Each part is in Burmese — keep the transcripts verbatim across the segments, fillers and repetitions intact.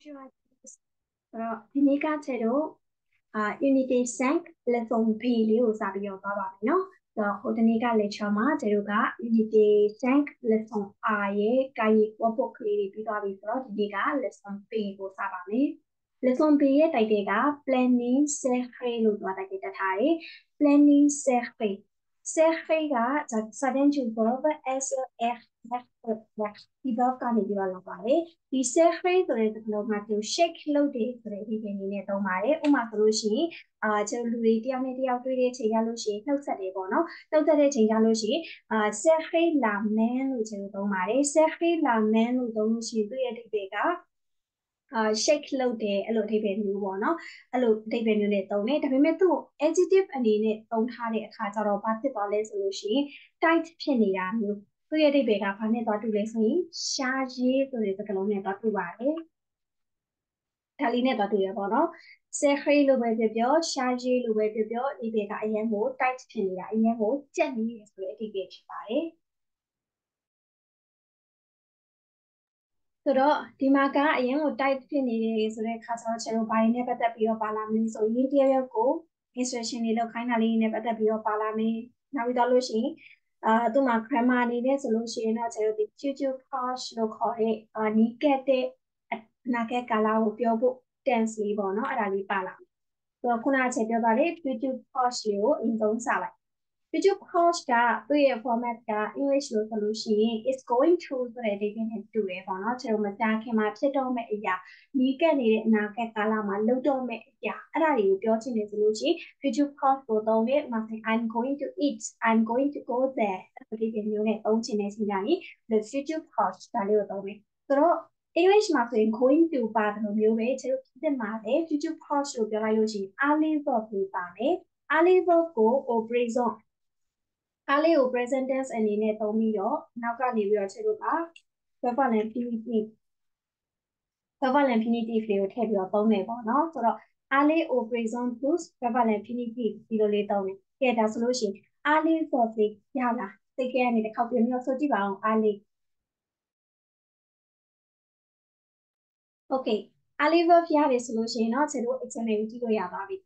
Rồi, thì ní các chế độ à, Unity cinq lesson P liu sa bio ba ba no. Rồi, hồi ní các lecture mà chế độ cả Unity cinq lesson A ye cái workbook li bi ba bi so di ka lesson P ko sa ba me. Lesson P ye tai te ka planning circle lo twa tai te ta tha ye. Planning circle. Circle ka sudden to verb S F F F ဒီ verb ကနေပြီးတော့လောက်ပါတယ်ဒီ circle ဆိုတဲ့စကားလုံးမှာသူ shake လုပ်တယ်ဆိုတဲ့ဒီပြင်နေနဲ့သုံးပါတယ်ဥပမာဆိုလို့ရှိရင်အာကျွန်တော်လူတွေတယောက်နဲ့တယောက်တွေ့တဲ့ချိန်ရလို့ရှိရင်နှုတ်ဆက်တယ်ပေါ့နော်နှုတ်ဆက်တဲ့ချိန်ရလို့ရှိရင်အာ circle la man လို့ကျွန်တော်သုံးပါတယ် circle la man လို့သုံးလို့ရှိရင်သူ့ရဲ့အဓိပ္ပာယ်ကအာ shake လုပ်တယ်အဲ့လိုအဓိပ္ပာယ်မျိုးပေါ့နော်အဲ့လိုအဓိပ္ပာယ်မျိုးနဲ့သုံးတယ်ဒါပေမဲ့သူ့ adjective အနေနဲ့သုံးထားတဲ့အခါကျတော့ဘာဖြစ်သွားလဲဆိုလို့ရှိရင် tight ဖြစ်နေတာမျိုးသူ့ရဲ့အဓိပ္ပာယ်ကဘာနဲ့သွားတူလဲဆိုရင်ရှားရေးဆိုတဲ့စကားလုံးနဲ့သွားတူပါတယ်ဒါလေးနဲ့သွားတူရပေါ့နော်ဆဲခရီလို့ပဲပြောပြောရှားရေးလို့ပဲပြောပြောဒီပေကအရင်ကို tight ဖြစ်နေတာအရင်ကိုကြက်နေတယ်ဆိုတဲ့အဓိပ္ပာယ်ဖြစ်ပါတယ်ဆိုတော့ဒီမှာကအရင်ကို type ဖြစ်နေတယ်ဆိုတဲ့အခါကျတော့ကျွန်တော်ဘာတွေနဲ့ပတ်သက်ပြီးတော့ပါလာမလဲဆိုရင်တယောက်ယောက်ကို instruction တွေလောက်ခိုင်းတာလေးနဲ့ပတ်သက်ပြီးတော့ပါလာမယ်နောက်ပြီးတော့လို့ရှိရင်အာသူ့မှာ grammar အနေနဲ့ဆိုလို့ရှိရင်တော့ကျွန်တော်ဒီ future past လို့ခေါ်တဲ့အာနီးကပ်တဲ့အနာဂတ်ကာလကိုပြောဖို့ tense လေးပေါ့နော်အဲ့ဒါလေးပါလာမယ်ဆိုတော့ခုနကချက်ပြောပါတယ် future past ကိုအရင်ဆုံးစလိုက် future past ကသူ့ရဲ့ format က English လို့ဆိုလို့ရှိရင် is going to ဆိုတဲ့ date နဲ့တူတယ်ပေါ့နော်ကျွန်တော်မကြာခင်မှာဖြစ်တော့မယ့်အရာနီးကပ်နေတဲ့အနာဂတ်ကာလမှာလုပ်တော့မယ့်အရာအဲ့ဒါတွေကိုပြောချင်တယ်ဆိုလို့ရှိရင် future past ကိုသုံးတယ်ဥပမာ I'm going to eat I'm going to go there အဲ့ဒီဒီမျိုးနဲ့သုံးချင်တဲ့ချိန်တိုင်း the future past ဒါလေးကိုသုံးမယ်ဆိုတော့ English မှာဆိုရင် going to ပါတယ်လို့မျိုးပဲကျွန်တော်ဖြစ်မှာလေ future past ကိုပြောလိုက်လို့ရှိရင် early verb လေးပါမယ် early verb ကို present အားလေးကို present tense အနေနဲ့သုံးပြီးတော့နောက်ကနေပြီးတော့ချက်လို့ပါ verb နဲ့ infinitive verb နဲ့ infinitive လေးကိုထည့်ပြီးတော့သုံးတယ်ပေါ့နော်ဆိုတော့အားလေး o present plus verb နဲ့ infinitive ဒီလိုလေးသုံးတယ်ကဲဒါဆိုလို့ရှိရင်အားလေး verb လေးရလားစိတ်ကဲအနေနဲ့တစ်ခေါက်ပြန်ပြီးတော့ဆိုကြည့်ပါအောင်အားလေး okay အားလေး verb ရတယ်ဆိုလို့ရှိရင်တော့ချက်လို့ example ကိုကြည့်လို့ရပါပြီ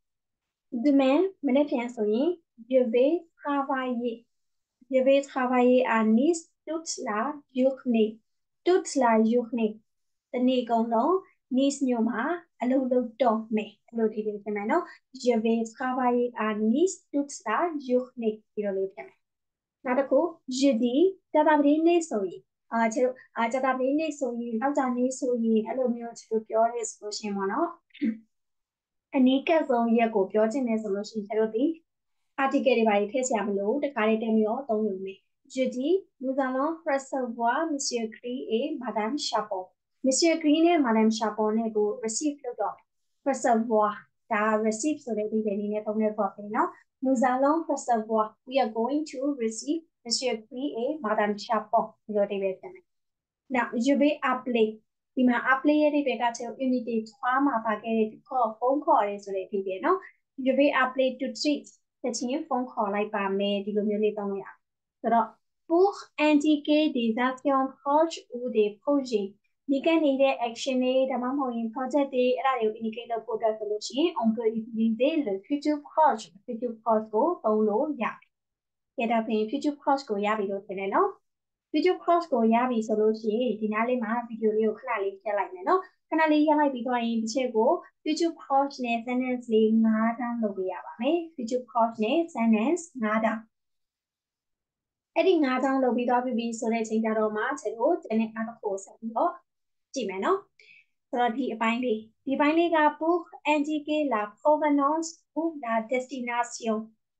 demain မနေ့ပြန်ဆိုရင် je vais travailler je vais travailler à Nice toute la journée toute la journée တနေ့ကုန်လုံး Nice မြို့မှာအလုပ်လုပ်တော့မယ်အဲ့လိုဒီလိုပြင်မယ်နော် je vais travailler à Nice toute la journée ဒီလိုလေးပြင်မယ်နောက်တစ်ခု jeudi ကြာသပတေးနေ့ဆိုရင်အာကျတို့အာကြာသပတေးနေ့ဆိုရင်နောက်ကြနေ့ဆိုရင်အဲ့လိုမျိုးကျတို့ပြောရဲဆိုလို့ရှိရင်ပေါ့နော်အနည်းကဆုံးရက်ကိုပြောချင်တယ်ဆိုလို့ရှိရင်ကျတို့ဒီ article တွေပါထည့်ဆရာမလို့တခါလေးတင်ပြီးတော့သုံးလို့မယ် jeudi nous allons recevoir monsieur Gris et madame Chapon monsieur Gris နဲ့ madame Chapon နဲ့ကို receive လုပ်တော့ recevoir ဒါ receive ဆိုတဲ့ဒီနေ့နဲ့သုံးတဲ့ verb ပဲเนาะ nous allons recevoir we are going to receive monsieur Gris et madame Chapon ဒီလိုတွေပဲပြန်မယ် now je vais appeler ဒီမှာ appeler ရဲ့ဒီဘက်ကကျတော့ unity troisမှာပါခဲ့တဲ့ခေါ်ဖုန်းခေါ်ရဲဆိုတဲ့ဒီပဲเนาะ je vais appeler tout de suite ချက်ချင်းဖုန်းခေါ်လိုက်ပါမယ်ဒီလိုမျိုးလေးသုံးလို့ရဆိုတော့ pour indiquer des actions proches ou des projets ဒီကနေတဲ့ action တွေဒါမှမဟုတ်ရင် project တွေအဲ့ဒါတွေကို indicate လုပ်ဖို့အတွက်ဆိုလို့ရှိရင် on peut utiliser le future proche future proche ကိုသုံးလို့ရတယ်ဒါပြင် future proche ကိုရပြီလို့ထင်တယ်နော် future proche ကိုရပြီဆိုလို့ရှိရင်ဒီနားလေးမှာ video လေးကိုခဏလေးဖြတ်လိုက်မယ်နော်ခဏလေးရလိုက်ပြီးတော့ရင်ဒီချက်ကို future proche နဲ့ sentence လေး၅တန်းလုပ်ပေးရပါမယ် future proche နဲ့ sentence ၅တန်းအဲ့ဒီ၅တန်းလုပ်ပြီးသွားပြီဆိုတဲ့ချိန်ကြတော့မှချက်ကိုကျန်တဲ့အားတစ်ခုဆက်ပြီးတော့ကြည့်မယ်နော်ဆိုတော့ဒီအပိုင်းလေးဒီပိုင်းလေးက pour indiquer la provenance ou la destination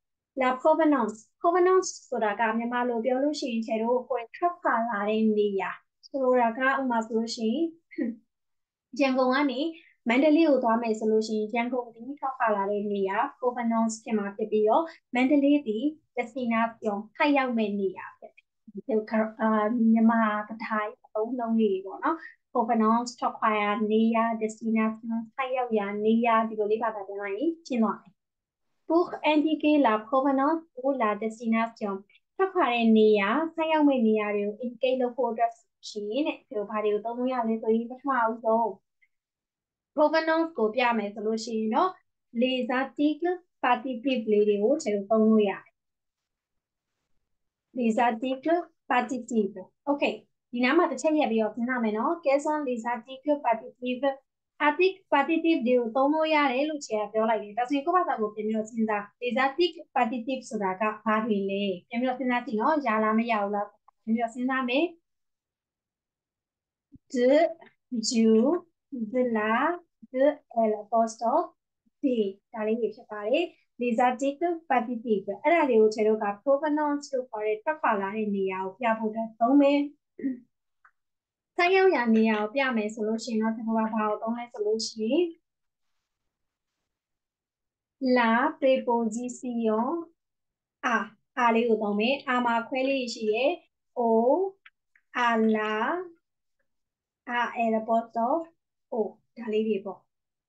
la provenance provenance ဆိုတာကမြန်မာလိုပြောလို့ရှိရင်ကျတော့ကိုယ်ထွက်ခွာလာတဲ့နေရာဆိုလိုတာကဥပမာဆိုလို့ရှိရင်ရန်ကုန်ကနေမန္တလေးကိုသွားမယ်ဆိုလို့ရှိရင်ရန်ကုန်ဒီထွက်ခွာလာတဲ့နေရာ provenance ဖြစ်မှာဖြစ်ပြီးတော့မန္တလေးဒီ destination ထိုက်ရောက်မဲ့နေရာဖြစ်တယ်ဒီအာမြန်မာကထိုင်အသုံးလုံးလေးပေါ့နော် provenance ထွက်ခွာရနေရာ destination ထိုက်ရောက်ရာနေရာဒီလိုလေးပါတာပြန်လိုက်ရင်ရှင်းသွားတယ် pour indiquer la provenance ou la destination ထွက်ခွာတဲ့နေရာဆိုက်ရောက်မဲ့နေရာတွေကို indicate လုပ်ဖို့အတွက်ရှိရင်တဲ့ဒီလိုဘာတွေကိုသုံးလို့ရလဲဆိုရင်ပထမအဆုံး provenance ကိုပြမယ်ဆိုလို့ရှိရင်တော့ les articles partitifs လေးတွေကိုခြေလို့သုံးလို့ရတယ် les articles partitifs okay ဒီနားမှာတစ်ချက်ရက်ပြီးတော့စဉ်းစားမယ်နော် quels sont les articles partitifs article partitif တွေကိုသုံးလို့ရတယ်လို့ခြေကပြောလိုက်တယ်ဒါဆိုရင်ကိုယ့်ဘာသာကိုပြန်ပြီးတော့စဉ်းစား les articles partitifs ဆိုတာကဘာတွေလဲပြန်ပြီးတော့စဉ်းစားကြည့်နော်ရလားမရဘူးလားပြန်ပြီးတော့စဉ်းစားမယ် de du de la de elle apostrophe d ဒါလေးတွေဖြစ်ပါတယ် les articles partitifs အဲ့ဒါလေးကိုခြေတို့က provenance လို့ခေါ်တဲ့ထွက်ခွာလာတဲ့နေရာကိုပြဖို့အတွက်သုံးမယ်ဆက်ရောက်ရာနေရာကိုပြမယ်ဆိုလို့ရှိရင်တော့ဒီမှာဘာကိုသုံးလဲဆိုလို့ရှိရင် la préposition a a လေးကိုသုံးမယ် a မှာခွဲလေးရှိရဲ့ o a la a elle apostrophe o ဒါလေးတွေပေါ့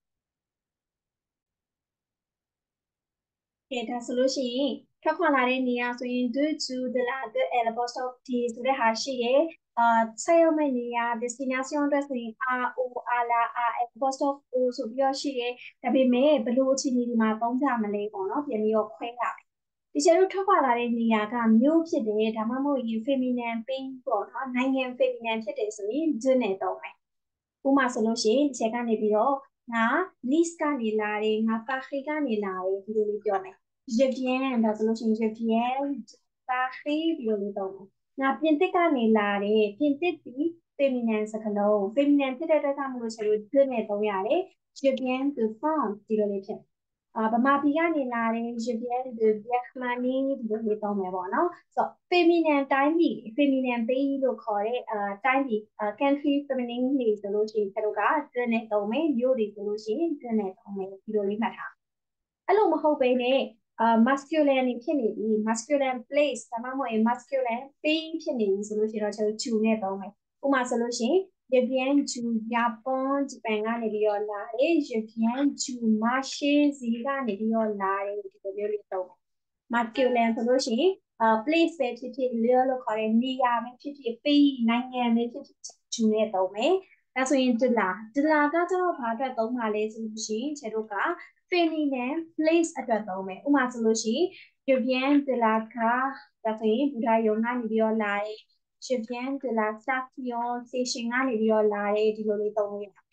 ကဲဒါဆိုလို့ရှိရင်ထွက်ခွာလာတဲ့နေရာဆိုရင် de tu de la de elle apostrophe d ဆိုတဲ့ဟာရှိရဲ့အာဆက်ရောက်မဲ့နေရာ destination အတွက်ဆိုရင် a o a la a elle apostrophe o ဆိုပြီးတော့ရှိရဲ့ဒါပေမဲ့ဘယ်လိုအခြေအနေဒီမှာသုံးကြမလဲပေါ့နော်ပြန်ပြီးတော့ခွဲရမယ်ဒီကျတို့ထွက်ခွာလာတဲ့နေရာကမျိုးဖြစ်တယ်ဒါမှမဟုတ်ရင် feminine ပေးပေါ့နော်နိုင်ငံ feminine ဖြစ်တယ်ဆိုရင် de နဲ့သုံးမယ်ဥပမာဆိုလို့ရှိရင်ဒီချက်ကနေပြီးတော့ငါ list ကနေလာတယ်ငါ Paris ကနေလာတယ်ဒီလိုလေးပြောမယ် je viens ဒါဆိုလို့ရှိရင် je viens de Paris ဒီလိုလေးသုံးမယ်ငါပြင်သစ်ကနေလာတယ်ပြင်သစ်ဒီ feminine စကားလုံး feminine ဖြစ်တဲ့အတွက်ကြောင့်မလို့ဆိုလို့ de နဲ့သုံးရတယ် je viens de France ဒီလိုလေးဖြစ်အာဗမာပြည်ကနေလာတယ် je viens de Vietnam ဒီလိုလေးသုံးမယ်ပေါ့နော်ဆိုတော့ feminine တိုင်းပြည် feminine pays လို့ခေါ်တဲ့အာတိုင်းပြည်အာ country feminine တွေဆိုလို့ရှိရင်တို့က de နဲ့သုံးမယ်မြို့တွေဆိုလို့ရှိရင် de နဲ့သုံးမယ်ဒီလိုလေးမှတ်ထားအဲ့လိုမဟုတ်ဘဲနဲ့အာ masculine ဖြစ်နေပြီ masculine place ဒါမှမဟုတ် masculine pays ဖြစ်နေပြီဆိုလို့ရှိရင်တော့ကျွန်တော် to နဲ့သုံးမယ်ဥပမာဆိုလို့ရှိရင် je viens du Japon ဂျပန်ကနေပြီးတော့လာတယ် je viens du marché ဈေးကနေပြီးတော့လာတယ်ဒီလိုမျိုးလေးသုံးမယ် masculine ဆိုလို့ရှိရင်အာ place ပဲဖြစ်ဖြစ် lure လို့ခေါ်တဲ့နေရာပဲဖြစ်ဖြစ် pays နိုင်ငံပဲဖြစ်ဖြစ် to နဲ့သုံးမယ်ဒါဆိုရင် de la de la ကကျတော့ဘာအတွက်သုံးပါလဲဆိုလို့ရှိရင်ကျွန်တော်က feminine place အတွက်သုံးမယ်ဥပမာဆိုလို့ရှိရင် je viens de la gare ဒါဆိုရင်ဘူဒါယုံကနေပြီးတော့လာတယ် je viens de la station station ကနေပြီးတော့လာတယ်ဒီလိုလေးသုံးလို့ရတယ်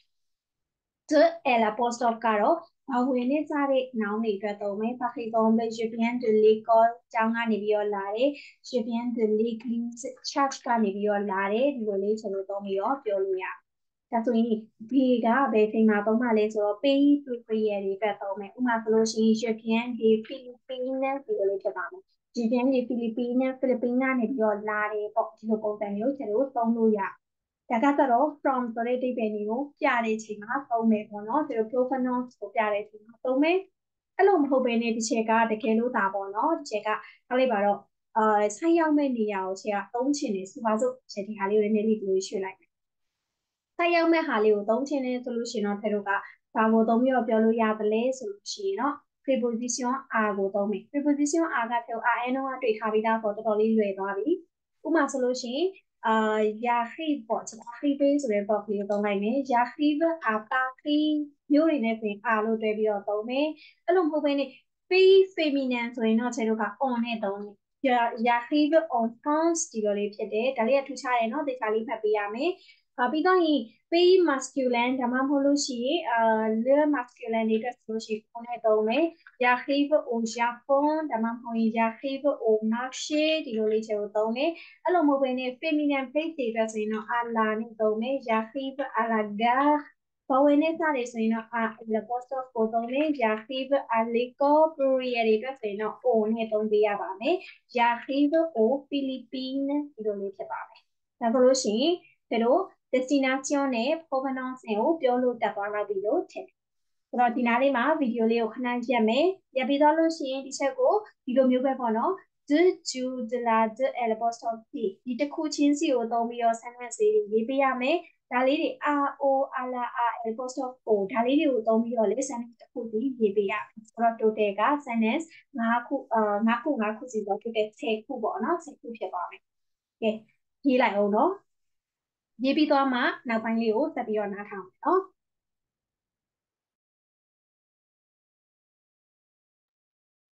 de elle apostrophe ကတော့ဘာဝင်နေကြတဲ့ noun တွေအတွက်သုံးမယ် par exemple je viens de l'école ကျောင်းကနေပြီးတော့လာတယ် je viens de l'église church ကနေပြီးတော့လာတယ်ဒီလိုလေးကျွန်တော်သုံးပြီးတော့ပြောလို့ရတယ်ဒါဆိုရင် B ကဘယ်ချိန်မှာသုံးမှလဲဆိုတော့ pays pluriel တွေအတွက်သုံးမယ်ဥပမာဆိုလို့ရှိရင် je viens de Philippines ဒီလိုလေးဖြစ်ပါမယ် je viens de Philippines Philippines ကနေပြီးတော့လာတယ်ပေါ့ဒီလိုပုံစံမျိုးကျွန်တော်သုံးလို့ရဒါကတော့ from ဆိုတဲ့ date ပဲတွေကိုပြတဲ့အချိန်မှာသုံးမယ်ပေါ့နော်ဒီလို provenance ကိုပြတဲ့အချိန်မှာသုံးမယ်အဲ့လိုမဟုတ်ဘဲနဲ့ဒီချက်ကတကယ်လို့ဒါပေါ့နော်ဒီချက်ကထားလိုက်ပါတော့အာဆိုင်းရောက်မဲ့နေရာကိုချက်ကသုံးချင်တယ်ဆိုပါစို့ချက်ဒီဟာလေးကိုနည်းနည်းလေးဒီလိုရွှေ့လိုက်မယ်ဆိုင်းရောက်မဲ့ဟာလေးကိုသုံးချင်တယ်ဆိုလို့ရှိရင်တော့ဖေတို့ကဘာကိုသုံးပြီးတော့ပြောလို့ရသလဲဆိုလို့ရှိရင်တော့ preposition are ကိုသုံးမယ် preposition are ကဖေတို့ are တော့တွေ့ထားပြီးသားပေါ့တော်တော်လေးလွယ်သွားပြီဥပမာဆိုလို့ရှိရင်အာ Yahib ပေါ့ကျွန်တော် Arrive ဆိုတဲ့ verb လေးကိုသုံးလိုက်မယ် Yahib à Paris မျိုးတွေနဲ့ဆိုရင် are လို့တွဲပြီးတော့သုံးမယ်အဲ့လိုမဟုတ်ဘဲနဲ့ pays feminine ဆိုရင်တော့ကျွန်တော်က on နဲ့သုံးမယ် Yahib en France ဒီလိုလေးဖြစ်တယ်ဒါလေးကထူးခြားတယ်เนาะဒီခါလေးဖတ်ပေးရမယ်အာပြီးတော့ရင် pays masculine ဒါမှမဟုတ်လို့ရှိရင်အာ le masculine တွေအတွက်ဆိုလို့ရှိရင် on နဲ့သုံးမယ် Yahib au Japon ဒါမှမဟုတ်ရင် Yahib au marché ဒီလိုလေးကျွန်တော်သုံးမယ်အဲ့လိုမဟုတ်ဘဲနဲ့ feminine place တွေအတွက်ဆိုရင်တော့ à la နဲ့သုံးမယ် Yahib à la gare ဘဝင်နဲ့စတယ်ဆိုရင်တော့ à le poste ကိုသုံးမယ် Yahib à l'école pluriel တွေအတွက်ဆိုရင်တော့ au နဲ့သုံးပေးရပါမယ် Yahib au Philippines ဒီလိုလေးဖြစ်ပါမယ်ဒါဆိုလို့ရှိရင်တို့ destination နဲ့ provenance ကိုပြောလို့တက်သွားတော့ပြီလို့ထင်တယ်ဆိုတော့ဒီနားလေးမှာဗီဒီယိုလေးကိုခဏရက်မယ်ရက်ပြီးတော့လို့ရှိရင်ဒီချက်ကိုဒီလိုမျိုးပဲပေါ့နော် de du de la de elle apostrophe ဒီတစ်ခုချင်းစီကိုသုံးပြီးတော့ sentence လေးတွေရေးပေးရမယ်ဒါလေးတွေ a o a la a elle apostrophe o ဒါလေးတွေကိုသုံးပြီးတော့လေ sentence တစ်ခုစီရေးပေးရမယ်ဆိုတော့ total က sentence ၅ခုအာ၅ခု၅ခုစီတော့ total ဆယ်ခုပေါ့နော်ဆယ်ခုဖြစ်သွားမယ်ကဲရေးလိုက်အောင်နော်ရေးပြီးသွားမှနောက်ပိုင်းလေးကိုဆက်ပြီးတော့နားထောင်မယ်နော်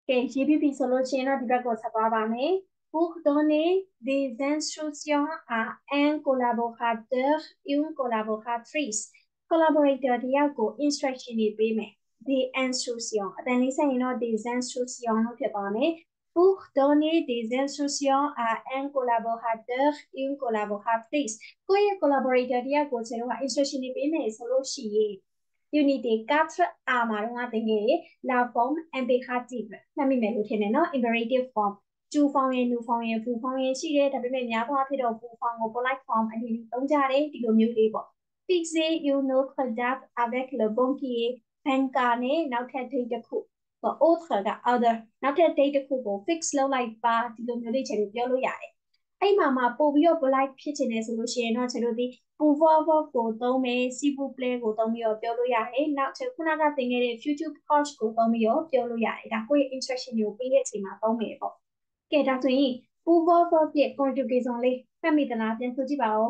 Okay, G P P solution di bác của sắp vào này. Pour donner des instructions à un collaborateur et une collaboratrice. Collaborator thì có instruction đi bên mẹ. Des instructions. Ở đây sẽ nói des instructions nó phải bảo này. Pour donner des instructions à un collaborateur et une collaboratrice. કોઈ collaborator thì có sẽ nói instruction đi bên mẹ solution. Unité quatre A mà đúng không? Thì la forme impérative. Là mình mới thế này nó imperative form. Chủ phong yên, nu phong yên, phụ phong yênရှိတယ်ဒါပေမဲ့များသောအားဖြင့်တော့ phụ form ကို polite form အနေနဲ့သုံးကြတယ်ဒီလိုမျိုးလေးပေါ့ Fixez une autre date avec le banquier banca နဲ့နောက်ထပ် date တစ်ခုပေါ့ autre က other နောက်ထပ် date တစ်ခုကို fix လုပ်လိုက်ပါဒီလိုမျိုးလေးချိန်ပြောလို့ရတယ်အဲ့မှာမှာပို့ပြီးတော့ polite ဖြစ်ချင်တယ်ဆိုလို့ရှိရင်တော့ကျွန်တော်ဒီ pouvoir verb ကိုသုံးမယ် s'il vous plaît ကိုသုံးပြီးတော့ပြောလို့ရတယ်နောက်ချက်ခုနကသင်ခဲ့တဲ့ future past ကိုသုံးပြီးတော့ပြောလို့ရတယ်ဒါကိုယ့်ရဲ့ instruction ကိုပေးတဲ့အချိန်မှာသုံးမယ်ပေါ့ကဲဒါဆိုရင် pouvoir verb ရဲ့ conjugation လေးဖတ်မိသလားပြန်ဆိုကြည့်ပါဦး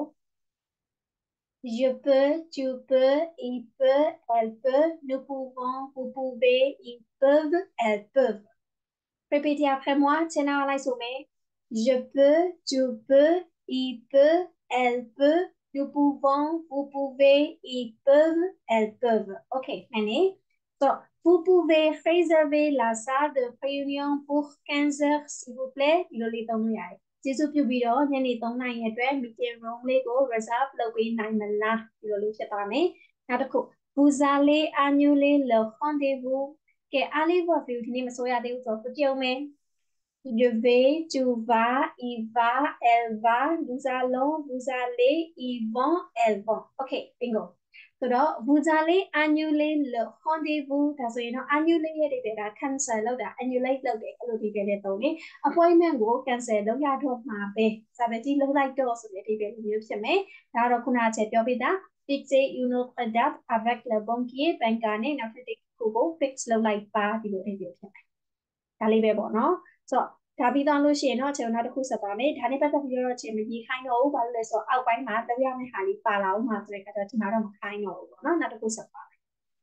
Je peux, tu peux, il peut, elle peut, nous pouvons, vous pouvez, ils peuvent, elles peuvent. Répétez après moi, tiens à la sommet. Je peux, tu peux, il peut, elle peut, nous pouvons, vous pouvez, ils peuvent, elles peuvent. Ok, maintenant, so, vous pouvez réserver la salle de réunion pour quinze heures, s'il vous plaît. Il est dans leကျေးဇူးပြုပြီးတော့ညနေသုံးနာရီအတွက် meeting room လေးကို reserve လုပ်ပေးနိုင်မလားဒီလိုလေးဖြစ်သွားမယ်နောက်တစ်ခု vous allez annuler le rendez-vous ကဲ allez-vous ဒီနေ့မဆိုရသေးဘူးဆိုတော့ကြည့်အောင်မယ် je vais tu vas il va elle va nous allons vous allez ils vont elles vont okay bingo ဆိုတော့ vous allez annuler le rendez-vous ဒါဆိုရင်တော့ annuler ရဲ့ဒီက cancel လုပ်တာ annulate လုပ်တယ်အဲ့လိုဒီပဲနဲ့သုံးတယ် appointment ကို cancel လုပ်ရတော့မှာပဲစာပေကြီးလုပ်လိုက်တော့ဆိုတဲ့ဒီပဲမျိုးဖြစ်မယ်ဒါတော့ခုနကချက်ပြောပြတာ fixer une autre date avec le banquier banca နဲ့နောက်တစ်ခုကို fix လုပ်လိုက်ပါဒီလိုလေးဖြစ်မယ်ဒါလေးပဲပေါ့နော်ဆိုတော့ဒါပြီးတော့လို့ရှိရင်တော့ကျွန်တော်နောက်တစ်ခုဆက်သွားမယ်ဒါနဲ့ပတ်သက်ပြီးတော့ချင်းမကြီးခိုင်းတော့ဘူးဘာလို့လဲဆိုတော့အောက်ပိုင်းမှာလောက်ရမယ့်ဟာလေးပါလာအောင်မှာဆိုတဲ့အခါကျတော့ဒီမှာတော့မခိုင်းတော့ဘူးပေါ့နော်နောက်တစ်ခုဆက်ပါမယ်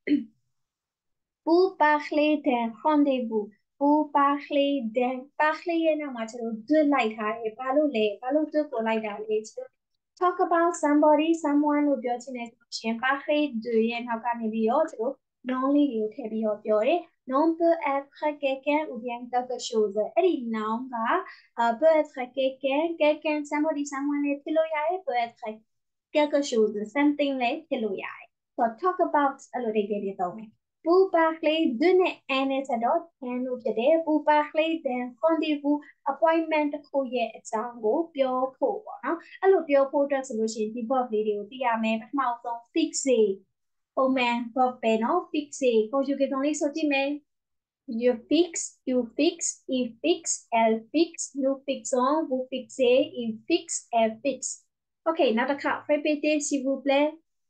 Pour parler d'un rendez-vous pour parler d'un parler ရဲ့နောက်မှာကျွန်တော် do လိုက်ထားတယ်ဘာလို့လဲဘာလို့ do ကိုလိုက်တာလဲကျွန်တော် talk about somebody someone လို့ပြောချင်တယ်ဆိုရှင် parler de ရဲ့နောက်ကနေပြီးတော့ကျွန်တော် noun လေးတွေကိုထည့်ပြီးတော့ပြောတယ် noun peut être quelqu'un ou bien quelque chose အဲ့ဒီ noun က peut être quelqu'un quelqu'un somebody someone လေးဖြစ်လို့ရတယ် peut être quelque chose something လေးဖြစ်လို့ရတယ်ဆိုတော့ talk about အဲ့လိုတွေတွေသုံးမယ်pour parler d'une anecdote လို့ဖြစ်တယ် pour parler d'un rendez-vous appointment တစ်ခုရဲ့အကြောင်းကိုပြောဖို့ပေါ့နော်အဲ့လိုပြောဖို့အတွက်ဆိုလို့ရှိရင်ဒီ verb လေးတွေကိုသိရမယ်ပထမဆုံး fixer ပုံမှန် verb ပဲနော် fixer conjugation လေးဆိုကြည့်မယ် you fix you fix il fix elle fix nous fixons vous fixez il fix elle fix okay နောက်တစ်ခါ répétez s'il vous plaît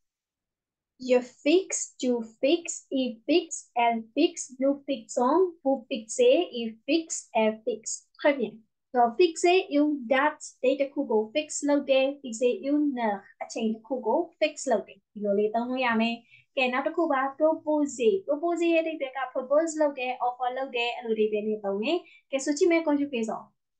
Je fixe, tu fixes, il fixe, elle fixe, nous fixons, vous fixez, il fixe, elle fixe. Très bien. Donc, fixer une date, date de Google, fixe loading, fixer une heure, à chain de Google, fixe loading. Il y a les temps où il y a mais, qu'est-ce que tu vas proposer? Proposer, il y a propose loading, offer loading, il y a les temps où qu'est-ce que tu mets conjugaison?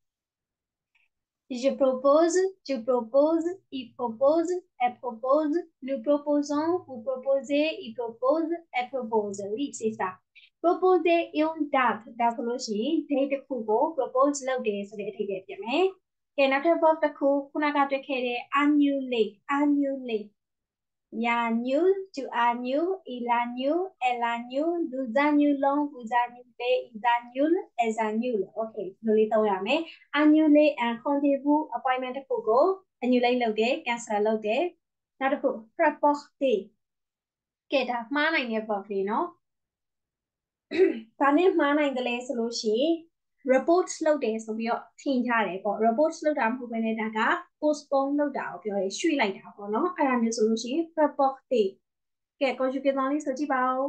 Je propose, tu proposes, il propose, elle propose, nous proposons, vous proposez, il propose, elle propose. Oui, c'est ça. Proposer une date d'apologie, date de Google, propose l'autre, c'est le date de mai. Et notre verbe de coup, qu'on a gardé qui est annuler, annuler. Il annule, tu annules, il annule, elle annule, nous annulons, vous annulez, ils annulent, elles annulent. Ok, nous les avons mais annuler un rendez-vous, appointment de Google, annuler l'autre, cancel l'autre. Notre coup, reporter. Qu'est-ce que ma n'est pas fait, non? Pas n'est ma n'est de les solutions. Report လုပ်တယ်ဆိုပြီးတော့ထင်ကြတယ်ပေါ့ report လုပ်တာမဟုတ်ဘဲနဲ့ဒါက postpone လုပ်တာကိုပြောရဲရွှေ့လိုက်တာပေါ့နော်အဲ့ဒါမျိုးဆိုလို့ရှိရင် report ကဲ conjugation လေးဆိုကြည့်ပါဦး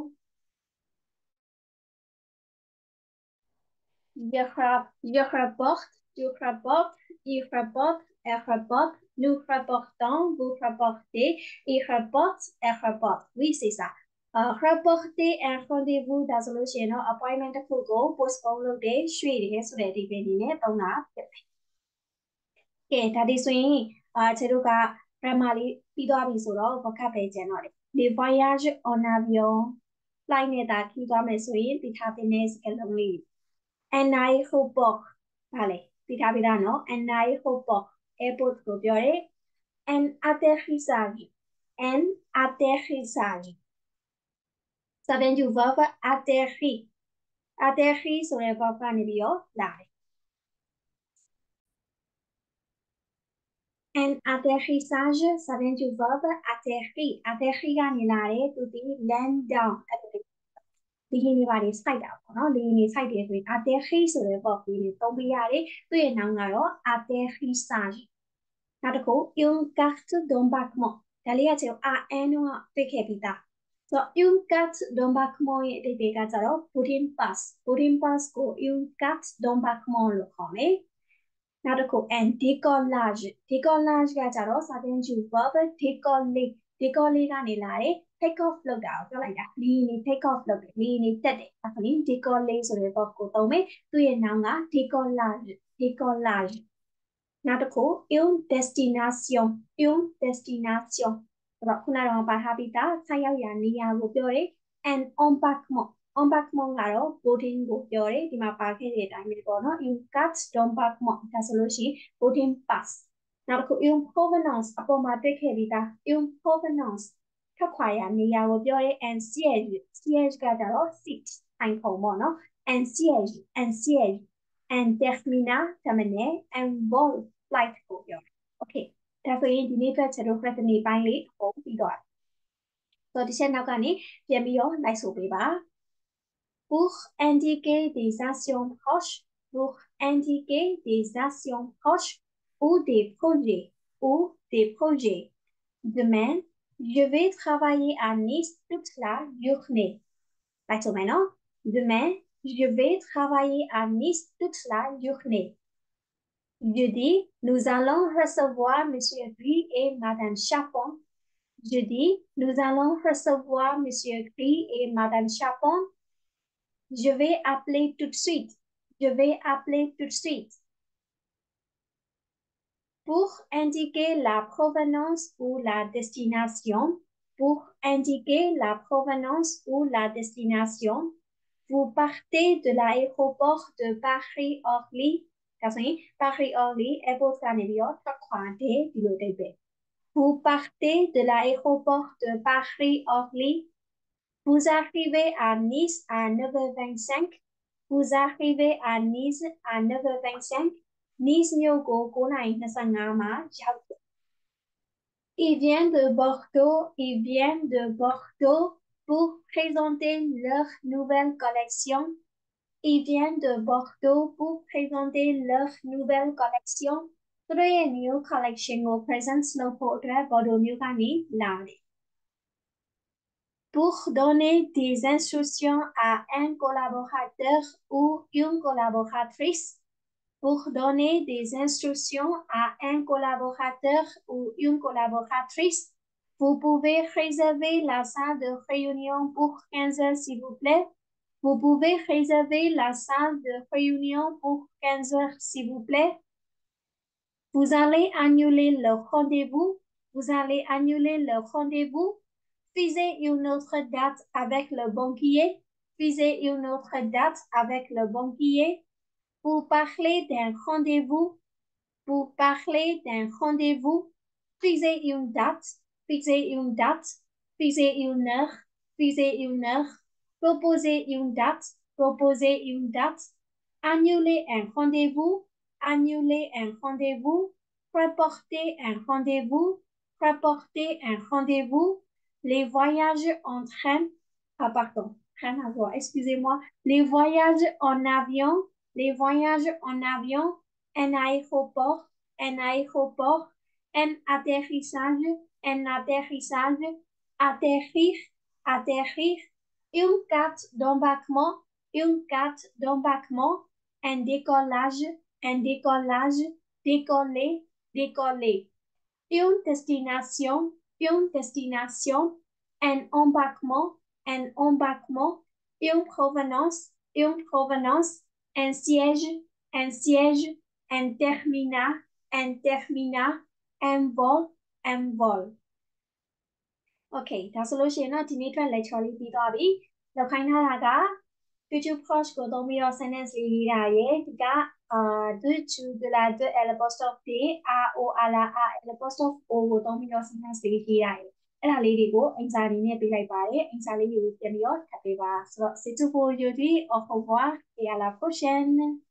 je je rapporte tu rapportes il rapporte elle rapporte nous rapportons vous rapportez il rapporte elle rapporte oui c'est ça reporter un rendez-vous ဒါဆိုလို့ရှိရင်တော့ appointment တစ်ခုကို postpone လုပ်တယ်ရွှေ့တယ်ဆိုတဲ့အဓိပ္ပာယ်အနေနဲ့သုံးတာဖြစ်တယ်။ကဲဒါဒီဆိုရင်အာခြေတို့က grammar လေးပြီးသွားပြီဆိုတော့ vocab ပဲကျန်တော့တယ်။ les voyages en avion flight နဲ့တာခီးသွားမယ်ဆိုရင်သိထားတဲ့စကားလုံးလေး un aéroport ဗါလေသိထားပြီလားနော် un aéroport airport ကိုပြောတယ် un atterrissage un atterrissage ça vient du verbe atterrir atterrir ဆိုတဲ့ verb ကနေပြီးတော့လာတယ် un atterrissage ça vient du verbe atterrir atterrir ကနေလာတယ်သူဒီ land down အဲ့လိုဒီရင်တွေပါနေစိုက်တာပေါ့နော်ဒီရင်တွေစိုက်တယ်ဆိုရင် atterrir ဆိုတဲ့ verb လေးကိုသုံးပြရတယ်သူ့ရဲ့နောင်ကတော့ atterrissage နောက်တစ်ခု une carte d'embarquement ဒါလေးကကျတော့ an တော့တွေ့ခဲ့ပြီးသားဆိုတော့ une carte d'embarquement ရဲ့အဓိပ္ပာယ်ကကျတော့ boarding pass boarding pass ကို une carte d'embarquement လို့ခေါ်မယ်နောက်တစ်ခု un décollage décollage ကကျတော့ ça vient du verbe décoller décoller ကနေလာတယ် take off လုပ်တာကိုပြောလိုက်တာလီနေ take off လုပ်တယ်လီနေတက်တယ်ဒါဆိုရင် décoller ဆိုတဲ့ verb ကိုသုံးမယ်သူ့ရဲ့နောင်က décollage décollage နောက်တစ်ခု une destination une destination ဆိုတော့ခုနကတော့ပါထားပြီးသားဆက်ရောက်ရာနေရာကိုပြောတယ် un embarquement embarquement ကတော့ boarding ကိုပြောတယ်ဒီမှာပါခဲ့တဲ့အတိုင်းပဲပေါ့နော် une carte d'embarquement ဒါဆိုလို့ရှိရင် boarding pass နောက်တစ်ခု une provenance အပေါ်မှာတွေ့ခဲ့ပြီးသား une provenance ထွက်ခွာရာနေရာကိုပြောတယ် un siège siège ကကျတော့ seat ထိုင်ခုံပေါ့နော် un siège un siège un terminal terminal un vol flight ကိုပြောတယ် okay ဒါဆိုရင်ဒီနေ့အတွက်ကျွန်တော် class နေပိုင်းလေးအကုန်ပြီးတော့ဆိုတော့ဒီချက်နောက်ကနေပြန်ပြီးတော့လိုက်ဆိုပေးပါ pour indiquer des actions proches pour indiquer des actions proches ou des projets ou des projets demain je vais travailler à Nice toute la journée လိုက်ဆိုမယ်နော် demain je vais travailler à Nice toute la journée Jeudi, nous allons recevoir Monsieur Gris et Madame Chapon. Jeudi, nous allons recevoir Monsieur Gris et Madame Chapon. Je vais appeler tout de suite. Je vais appeler tout de suite. Pour indiquer la provenance ou la destination, pour indiquer la provenance ou la destination, vous partez de l'aéroport de Paris-Orlyဒါဆိုရင် Paris-Orly airport ကနေပြီးတော့ထွက်ခွာတယ်ဒီလိုတိတ်ပဲ Vous partez de l'aéroport de Paris-Orly Vous arrivez à Nice à neuf heures vingt-cinq Vous arrivez à Nice à neuf heures vingt-cinq Nice မြို့ကို၉နာရီ၂၅မှာရောက်တယ် Ils viennent de Bordeaux Ils viennent de Bordeaux pour présenter leur nouvelle collection Ils viennent de Bordeaux pour présenter leur nouvelle collection. သူတို့ရဲ့ new collection ကို present လုပ်ဖို့အတွက် Bordeaux မြို့ကနေလာတယ် Pour donner des instructions à un collaborateur ou une collaboratrice. Pour donner des instructions à un collaborateur ou une collaboratrice. Vous pouvez réserver la salle de réunion pour quinze heures s'il vous plaît. Vous pouvez réserver la salle de réunion pour quinze heures, s'il vous plaît. Vous allez annuler le rendez-vous. Vous allez annuler le rendez-vous. Fixez une autre date avec le banquier. Fixez une autre date avec le banquier. Vous parlez d'un rendez-vous. Vous parlez d'un rendez-vous. Fixez une date. Fixez une date. Fixez une heure. Fixez une heure. Proposer une date, proposer une date, annuler un rendez-vous, annuler un rendez-vous, reporter un rendez-vous, reporter un rendez-vous, les voyages en train, ah pardon, rien à voir, excusez-moi, les voyages en avion, les voyages en avion, un aéroport, un aéroport, un atterrissage, un atterrissage, atterrir, atterrir, une carte d'embarquement, une carte d'embarquement, un décollage, un décollage, décoller, décoller. Une destination, une destination, un embarquement, un embarquement, une provenance, une provenance, un siège, un siège, un terminal, un terminal, un vol, un vol. Ok, ဒါဆိုလို့ရှိရင်တော့ဒီနေ့အတွက် lecture လေးပြီးသွားပြီ။လောက်ခိုင်းထားတာက future prose ကိုသုံးပြီးတော့ sentence လေးရေးတာရယ်ဒီကအာ de tu de la de elle apostrophe a o a la a elle apostrophe o ကိုသုံးပြီးတော့ sentence လေးရေးတာရယ်အဲ့ဒါလေးတွေကိုအင်စာလေးနဲ့ပေးလိုက်ပါတယ်အင်စာလေးကိုပြန်ပြီးတော့ထပ်ပေးပါဆိုတော့ c'est tout pour aujourd'hui au revoir et à la prochaine